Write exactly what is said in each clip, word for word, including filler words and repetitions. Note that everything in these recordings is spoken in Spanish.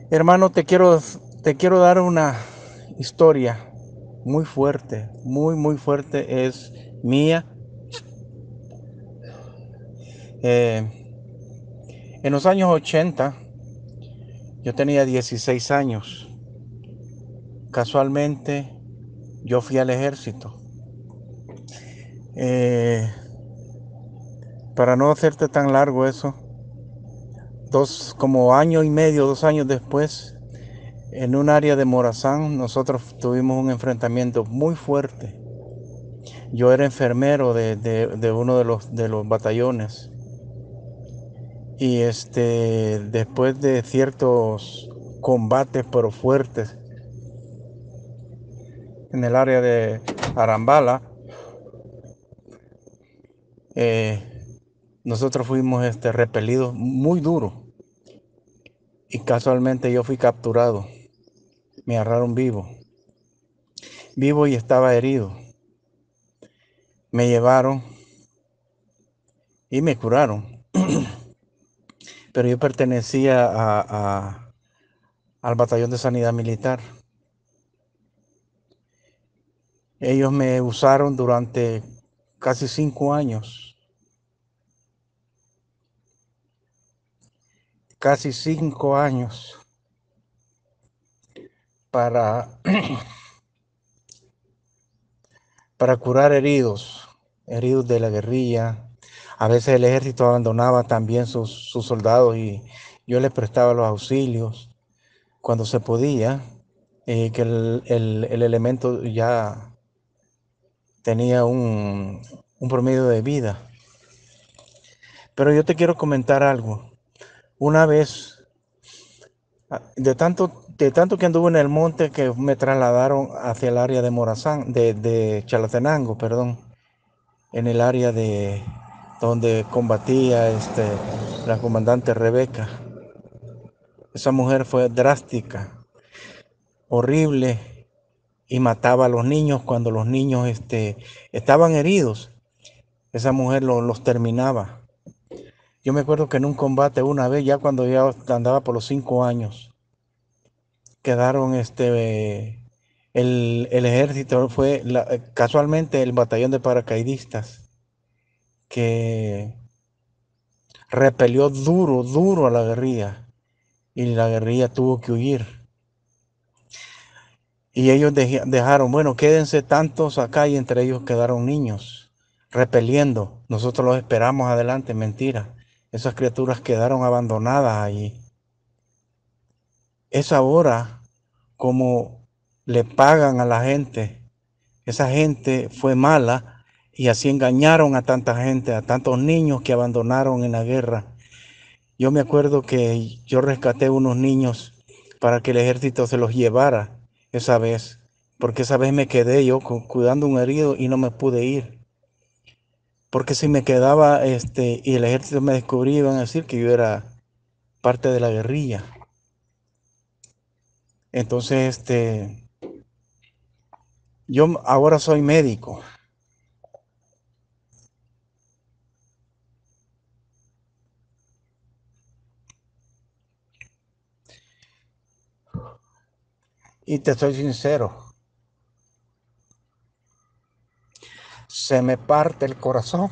Hermano, te quiero, te quiero dar una historia muy fuerte, muy, muy fuerte. Es mía. Eh, en los años ochenta, yo tenía dieciséis años. Casualmente, yo fui al ejército. Eh, para no hacerte tan largo eso, dos, como año y medio, dos años después, en un área de Morazán, nosotros tuvimos un enfrentamiento muy fuerte. Yo era enfermero de, de- de uno de los, de los batallones. Y este, después de ciertos combates pero fuertes en el área de Arambala, eh, nosotros fuimos este, repelidos muy duro. Y casualmente yo fui capturado. Me agarraron vivo. Vivo y estaba herido. Me llevaron y me curaron. Pero yo pertenecía a, a- al batallón de sanidad militar. Ellos me usaron durante casi cinco años. Casi cinco años para, para curar heridos, heridos de la guerrilla. A veces el ejército abandonaba también sus, sus soldados y yo les prestaba los auxilios cuando se podía, eh, que el, el- el elemento ya tenía un, un promedio de vida. Pero yo te quiero comentar algo. Una vez, ah, de tanto, de tanto que anduve en el monte, que me trasladaron hacia el área de Morazán, de, de Chalatenango, perdón, en el área de donde combatía este, la comandante Rebeca. Esa mujer fue drástica, horrible, y mataba a los niños cuando los niños este, estaban heridos. Esa mujer lo- los terminaba. Yo me acuerdo que en un combate una vez, ya cuando ya andaba por los cinco años, quedaron este, el, el ejército, fue la- casualmente el batallón de paracaidistas, que repelió duro, duro a la guerrilla y la guerrilla tuvo que huir. Y ellos dej- dejaron, bueno, quédense tantos acá y entre ellos quedaron niños repeliendo. Nosotros los esperamos adelante, mentira. Esas criaturas quedaron abandonadas allí. Es ahora como le pagan a la gente. Esa gente fue mala y así engañaron a tanta gente, a tantos niños que abandonaron en la guerra. Yo me acuerdo que yo rescaté unos niños para que el ejército se los llevara esa vez, porque esa vez me quedé yo cu- cuidando un herido y no me pude ir, porque si me quedaba este y el ejército me descubría iban a decir que yo era parte de la guerrilla. Entonces, este, yo ahora soy médico y te soy sincero, se me parte el corazón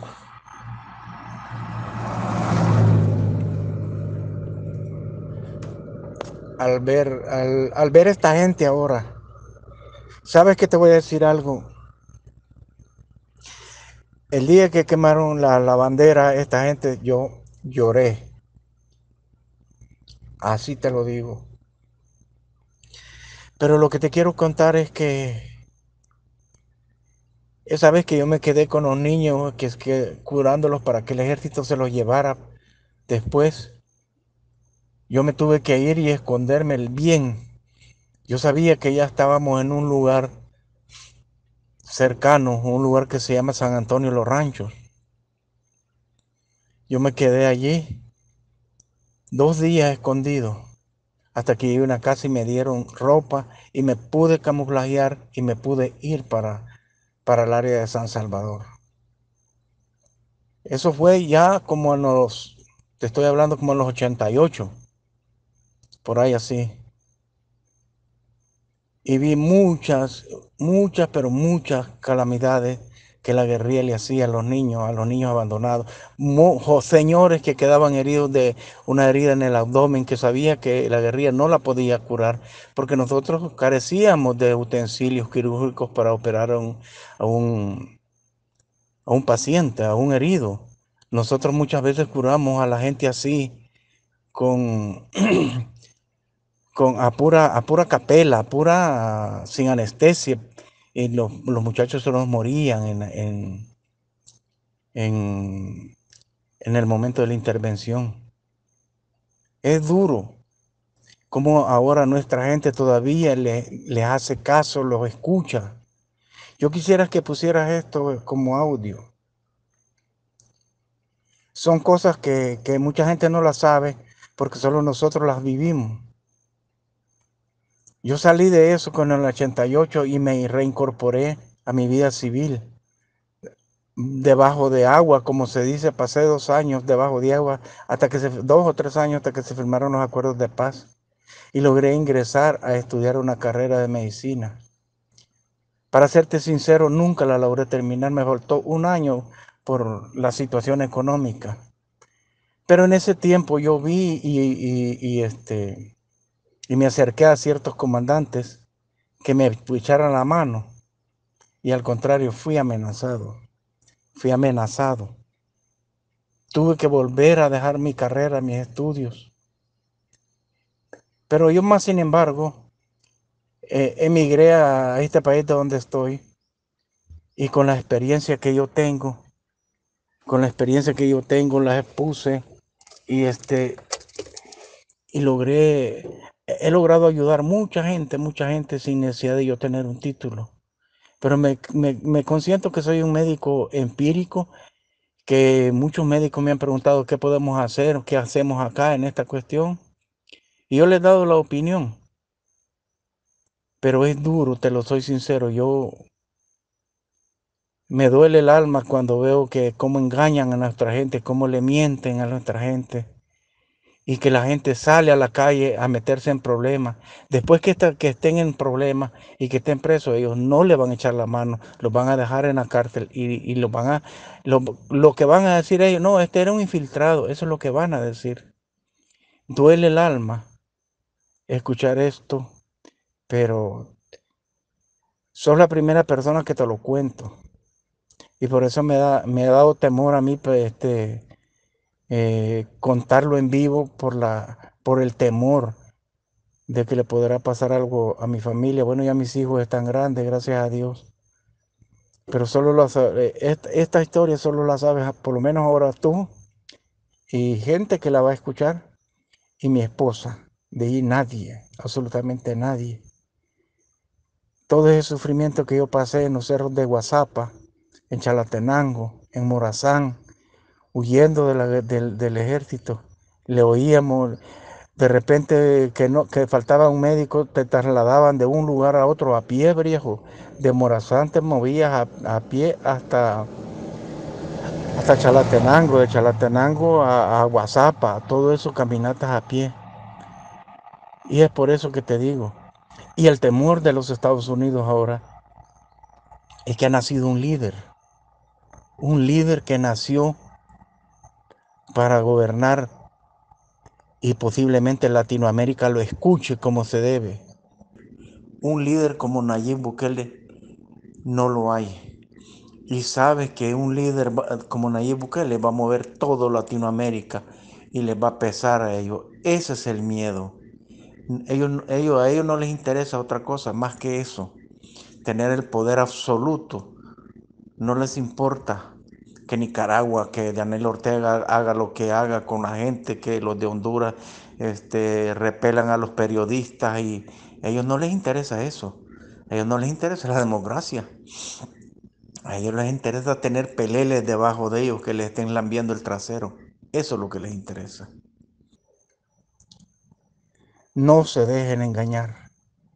al ver al, al ver esta gente ahora. ¿Sabes qué? Te voy a decir algo. El día que quemaron la, la bandera, esta gente, yo lloré. Así te lo digo. Pero lo que te quiero contar es que esa vez que yo me quedé con los niños, que es que curándolos para que el ejército se los llevara después, yo me tuve que ir y esconderme el bien. Yo sabía que ya estábamos en un lugar cercano, un lugar que se llama San Antonio Los Ranchos. Yo me quedé allí dos días escondido hasta que llegué a una casa y me dieron ropa y me pude camuflajear y me pude ir para, para el área de San Salvador. Eso fue ya como en los, te estoy hablando como en los ochenta y ocho, por ahí así. y vi muchas, muchas, pero muchas calamidades que la guerrilla le hacía a los niños, a los niños abandonados. Mu- jo- señores que quedaban heridos de una herida en el abdomen, que sabía que la guerrilla no la podía curar, porque nosotros carecíamos de utensilios quirúrgicos para operar a un, a un, a un paciente, a un herido. Nosotros muchas veces curamos a la gente así, con, con a pura, a pura capela, a pura, sin anestesia. Y los, los muchachos se nos morían en, en, en, en el momento de la intervención. Es duro como ahora nuestra gente todavía le, le hace caso, los escucha. Yo quisiera que pusieras esto como audio. Son cosas que, que mucha gente no las sabe porque solo nosotros las vivimos. Yo salí de eso con el ochenta y ocho y me reincorporé a mi vida civil. Debajo de agua, como se dice, pasé dos años debajo de agua, hasta que se, dos o tres años hasta que se firmaron los acuerdos de paz y logré ingresar a estudiar una carrera de medicina. Para serte sincero, nunca la logré terminar, me faltó un año por la situación económica. Pero en ese tiempo yo vi y, y, y este, y me acerqué a ciertos comandantes que me echaran la mano y al contrario fui amenazado, fui amenazado. Tuve que volver a dejar mi carrera, mis estudios. Pero yo más sin embargo eh, emigré a este país de donde estoy y con la experiencia que yo tengo, con la experiencia que yo tengo, las expuse y este y logré, he logrado ayudar mucha gente, mucha gente sin necesidad de yo tener un título. Pero me, me, me consiento que soy un médico empírico, que muchos médicos me han preguntado qué podemos hacer, qué hacemos acá en esta cuestión. Y yo les he dado la opinión, pero es duro, te lo soy sincero. Yo me duele el alma cuando veo que cómo engañan a nuestra gente, cómo le mienten a nuestra gente y que la gente sale a la calle a meterse en problemas. Después que, está, que estén en problemas y que estén presos, ellos no le van a echar la mano, los van a dejar en la cárcel y, y los van a, lo, lo que van a decir ellos, no, este era un infiltrado, eso es lo que van a decir. Duele el alma escuchar esto, pero sos la primera persona que te lo cuento. Y por eso me, da, me ha dado temor a mí pues, este, eh, contarlo en vivo por, la, por el temor de que le podrá pasar algo a mi familia. Bueno, ya mis hijos están grandes, gracias a Dios. Pero solo lo, esta, esta historia solo la sabes, por lo menos ahora tú y gente que la va a escuchar y mi esposa. De ahí nadie, absolutamente nadie. Todo ese sufrimiento que yo pasé en los cerros de Guazapa, en Chalatenango, en Morazán, huyendo de la, del, del ejército, le oíamos. De repente que no, que faltaba un médico, te trasladaban de un lugar a otro a pie, viejo. De Morazán te movías a, a pie hasta, hasta Chalatenango, de Chalatenango a, a Guazapa, todo eso caminatas a pie. Y es por eso que te digo. Y el temor de los Estados Unidos ahora es que ha nacido un líder, un líder que nació para gobernar y posiblemente Latinoamérica lo escuche como se debe. Un líder como Nayib Bukele no lo hay. Y sabes que un líder como Nayib Bukele va a mover todo Latinoamérica y les va a pesar a ellos. Ese es el miedo. Ellos, ellos, a ellos no les interesa otra cosa más que eso, tener el poder absoluto. No les importa que Nicaragua, que Daniel Ortega haga lo que haga con la gente, que los de Honduras este, repelan a los periodistas y a ellos no les interesa eso. A ellos no les interesa la democracia. A ellos les interesa tener peleles debajo de ellos que les estén lambiendo el trasero. Eso es lo que les interesa. No se dejen engañar.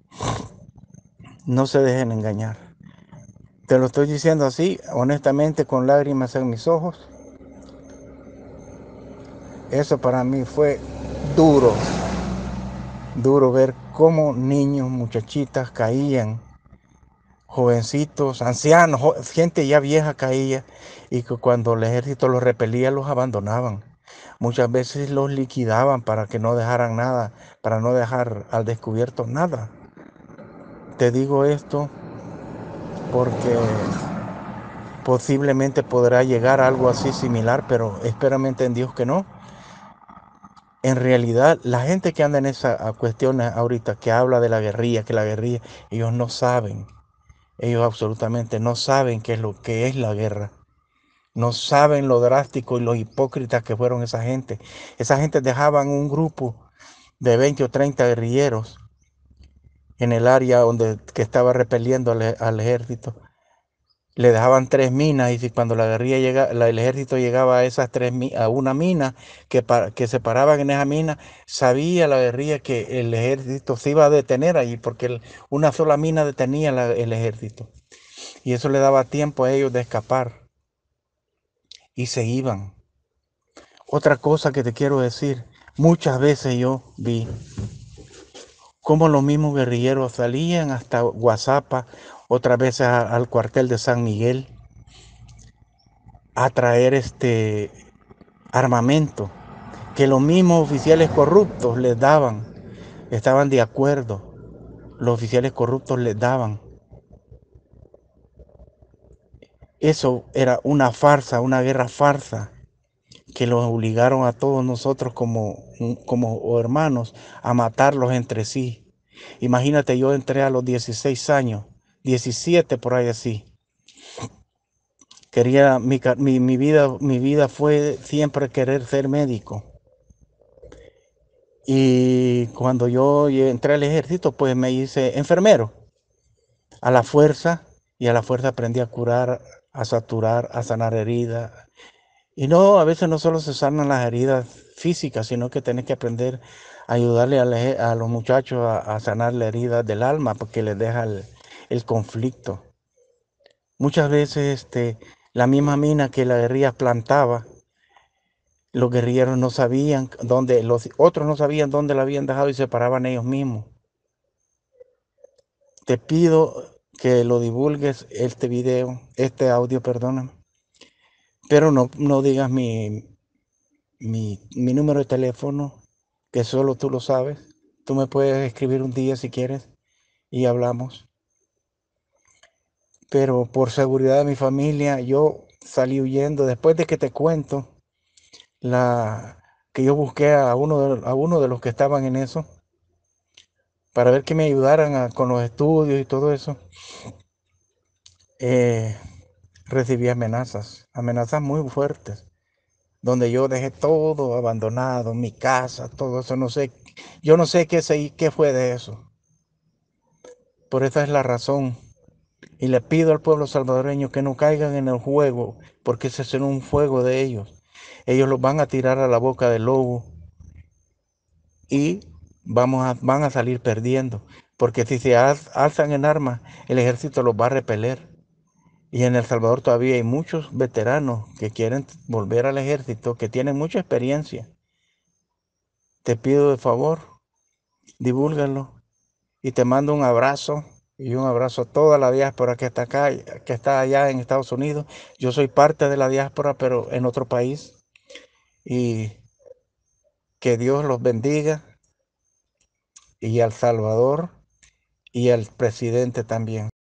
No se dejen engañar. Te lo estoy diciendo así, honestamente, con lágrimas en mis ojos. Eso para mí fue duro, duro ver cómo niños, muchachitas caían, jovencitos, ancianos, gente ya vieja caía, y que cuando el ejército los repelía los abandonaban. Muchas veces los liquidaban para que no dejaran nada, para no dejar al descubierto nada. Te digo esto porque posiblemente podrá llegar a algo así similar, pero espéramente en Dios que no. En realidad, la gente que anda en esa cuestión ahorita, que habla de la guerrilla, que la guerrilla, ellos no saben, ellos absolutamente no saben qué es lo que es la guerra. No saben lo drástico y los hipócritas que fueron esa gente. Esa gente dejaban un grupo de veinte o treinta guerrilleros en el área donde que estaba repeliendo al, al ejército. Le dejaban tres minas, y si cuando la guerrilla llega, la, el ejército llegaba a esas tres a una mina que, para, que se paraban en esa mina, sabía la guerrilla que el ejército se iba a detener allí, porque el, una sola mina detenía la, el ejército, y eso le daba tiempo a ellos de escapar, y se iban. Otra cosa que te quiero decir, muchas veces yo vi cómo los mismos guerrilleros salían hasta Guazapa, otras veces a, al cuartel de San Miguel, a traer este armamento que los mismos oficiales corruptos les daban. Estaban de acuerdo, los oficiales corruptos les daban. Eso era una farsa, una guerra farsa, que los obligaron a todos nosotros como, como hermanos a matarlos entre sí. Imagínate, yo entré a los dieciséis años, diecisiete por ahí así. Quería, mi, mi, mi, vida, mi vida fue siempre querer ser médico. Y cuando yo entré al ejército, pues me hice enfermero a la fuerza, y a la fuerza aprendí a curar, a saturar, a sanar heridas. Y no, a veces no solo se sanan las heridas físicas, sino que tenés que aprender a ayudarle a, a los muchachos a, a sanar la herida del alma, porque les deja el, el conflicto. Muchas veces este, la misma mina que la guerrilla plantaba, los guerrilleros no sabían dónde, los otros no sabían dónde la habían dejado y se paraban ellos mismos. Te pido que lo divulgues, este video, este audio, perdóname, pero no, no digas mi, mi, mi número de teléfono, que solo tú lo sabes. Tú me puedes escribir un día si quieres y hablamos. Pero por seguridad de mi familia, yo salí huyendo después de que te cuento la que yo busqué a uno de, a uno de los que estaban en eso para ver que me ayudaran a, con los estudios y todo eso. Eh, recibí amenazas, amenazas muy fuertes, donde yo dejé todo abandonado, mi casa, todo eso, no sé, yo no sé qué, sé, qué fue de eso. Por esa es la razón. Y le pido al pueblo salvadoreño que no caigan en el juego, porque ese es un juego de ellos. Ellos los van a tirar a la boca del lobo y vamos a, van a salir perdiendo, porque si se alzan en armas, el ejército los va a repeler. Y en El Salvador todavía hay muchos veteranos que quieren volver al ejército, que tienen mucha experiencia. Te pido de favor, divúlgalo, y te mando un abrazo, y un abrazo a toda la diáspora que está acá, que está allá en Estados Unidos. Yo soy parte de la diáspora, pero en otro país, y que Dios los bendiga, y al Salvador y al presidente también.